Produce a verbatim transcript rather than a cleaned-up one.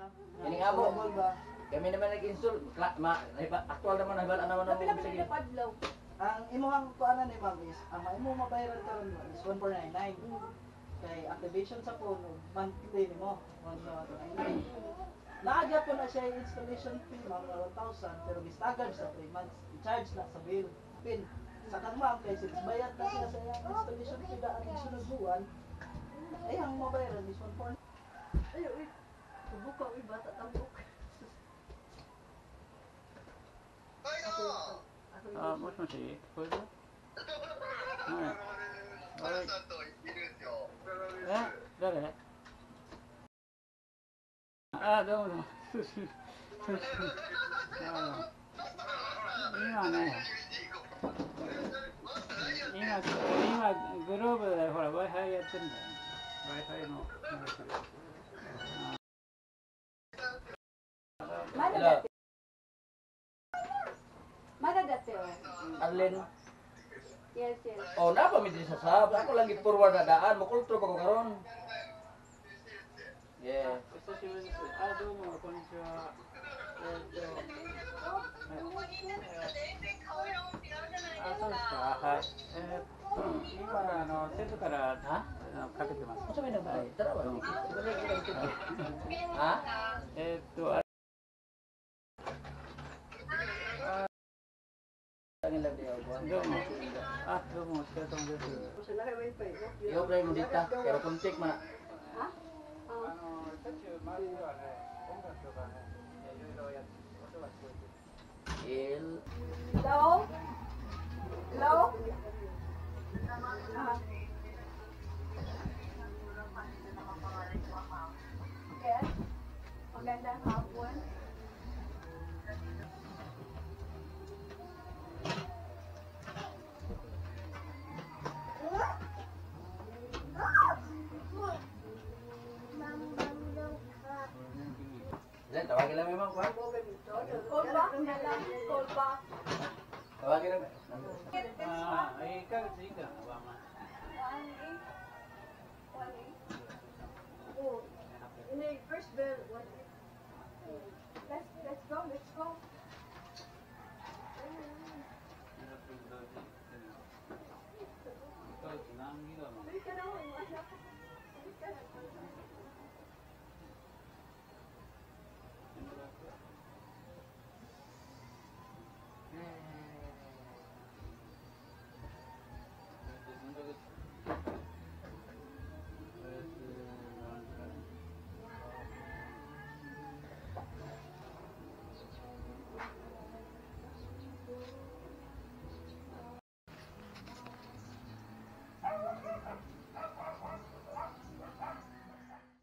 Ini nga mo. Kami naman nag-install. Actual naman na bala naman Kapila pa nila padlaw. Ang imuhang kuanan ni ma'am is, ang imo mabayaran karon is one four nine nine. Kay activation sa phone, monthly nimo, one four nine nine. Naagya po na siya yung installation fee, ma'am, na one thousand, pero gistagad sa three months. I-charge na sa bill, pin. Sa kang ma'am, kay since bayad na siya sa iyang installation fee daan ng sunod buwan, ay ang mabayaran is one four nine nine. Ay, uy. Bubuka, uy, bata tambok. あ、もしもし、聞こえる？はい。え、誰？あ、どうもどうも。今ね、今、今、グローブでほら、Wi-Fi やってるんだよ。Wi-Fi の。 まだだって。まだだってよ。 Alin? Yes, yes. Oh, napa mi di sasab? Ako lang gi-forward na daan, makultro pa ko karon. Yeah. 久しぶりです。あ、どうも、こんにちは。えっと、あ、そうですか。はい。えー、今、あの、セブからあのかけてます。 Sa may nabay? Tara ba? Ha? えっと、あ Tangin lang diyo ko. どうも。あ、どうも、お疲れ様です。 Yo play mo dita, pero kontik man. あの、しょっちゅう周りではね、音楽とかね、いろいろやって音が聞こえてる。 Il Hello? Hello? Yes. Magandang hapon. Lan tawagin lang memang kuan. Call back na lang. Call back. Tawagin lang. ああ、いいか月いいかな、まあまあ。 One eight. One eight. Oh,